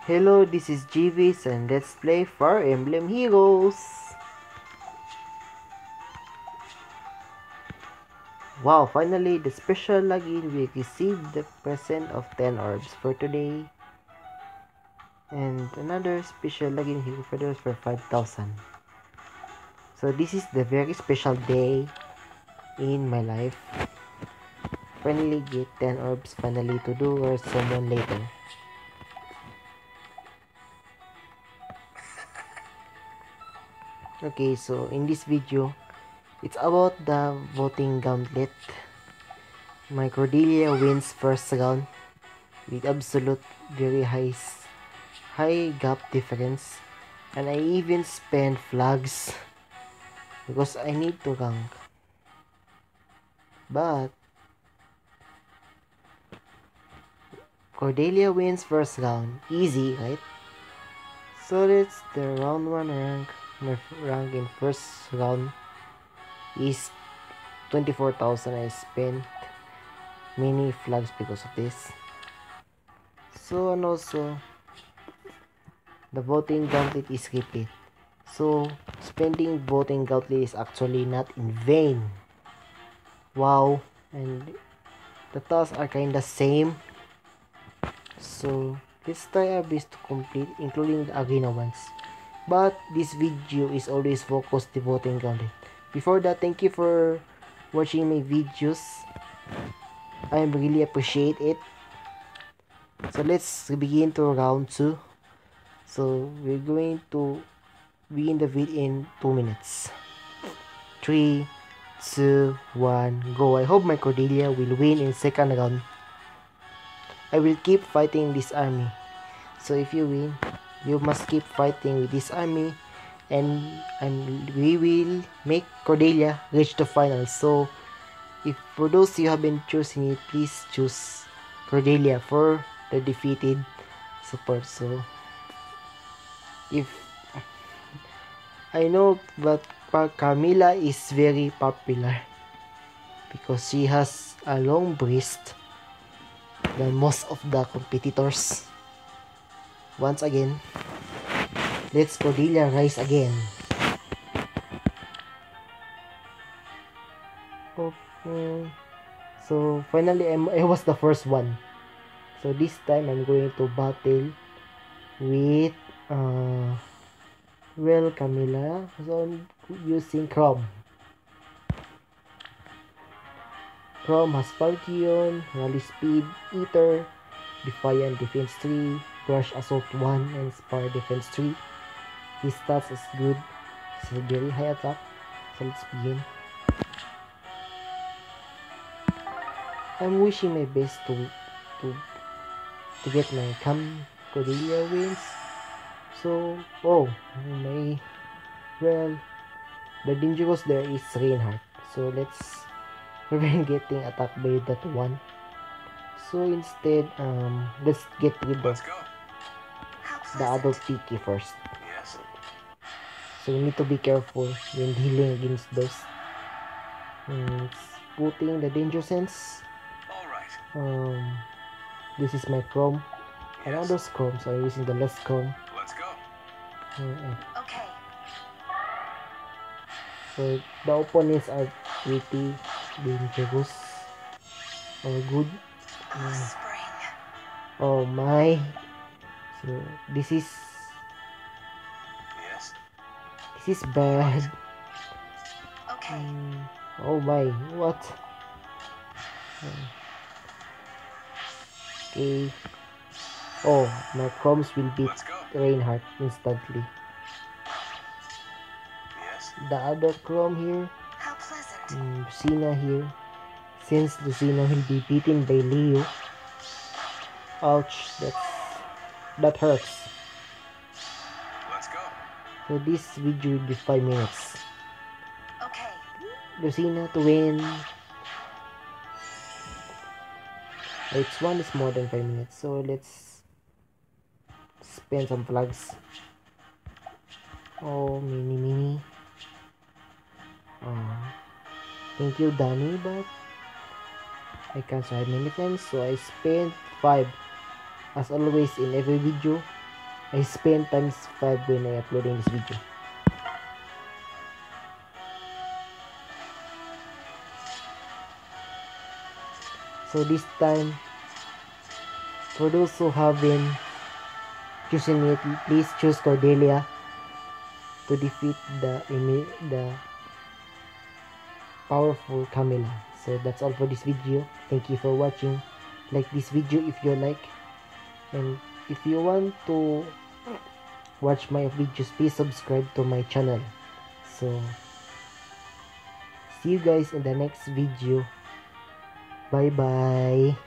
Hello, this is GVs and let's play Fire Emblem Heroes. Wow, finally the special login, we received the present of 10 orbs for today. And another special login hero feathers for 5,000. So this is the very special day in my life. Finally get 10 orbs finally to do or someone later. Okay, so in this video, it's about the voting gauntlet. My Cordelia wins first round with absolute very high gap difference, and I even spend flags because I need to rank. But Cordelia wins first round, easy, right? So that's the round 1 rank. My rank in first round is 24,000. I spent many flags because of this. So, and also the voting gauntlet is repeat. So spending voting gauntlet is actually not in vain. Wow, and the tasks are kinda same. So let's try our best to complete, including the arena ones. But this video is always focused the voting gauntlet. Before that, thank you for watching my videos. I really appreciate it. So let's begin to round 2. So we're going to begin the vid in 2 minutes. 3, 2, 1, go. I hope my Cordelia will win in second round. I will keep fighting this army. So if you win, you must keep fighting with this army, and we will make Cordelia reach the final. So if for those you have been choosing it, please choose Cordelia for the defeated support. So if I know that Camila is very popular because she has a long breast than most of the competitors. Once again, let's Cordelia rise again. Okay. So finally, I was the first one. So this time I'm going to battle with well, Camila. So I'm using Chrome. Chrome has Falcon, Rally Speed, Ether, Defiant Defense 3, Brush Assault 1, and Spire Defense 3. His stats is good. It's a very high attack. So let's begin. I'm wishing my best to get my Cordelia wins. So my well, the dangerous there is Reinhardt. So let's prevent getting attacked by that one. So instead, let's get rid of the other Piki first. Yes. So we need to be careful when dealing against those. It's putting the danger sense. All right. This is my Chrome. Yes. Another Chrome, so I'm using the less Chrome. Let's go. Okay. So the opponents are pretty dangerous or good. Oh my. So this is bad. Okay. Oh my, what? Okay. Oh, my Chromes will beat Reinhardt instantly. Yes. The other Chrome here, How pleasant. Lucina here. Since Lucina will be beaten by Leo. Ouch, that hurts. Let's go. So this video will be 5 minutes. Okay. Lucina to win. Each one is more than 5 minutes. So let's spend some flags. Oh, mini. Thank you, Danny, but I can't try many times, so I spent 5. As always in every video, I spent times 5 when I uploading this video. So this time, for those who haven't chosen it, please choose Cordelia to defeat the powerful Camilla. So that's all for this video. Thank you for watching. Like this video if you like, and if you want to watch my videos, please subscribe to my channel. So see you guys in the next video. Bye bye.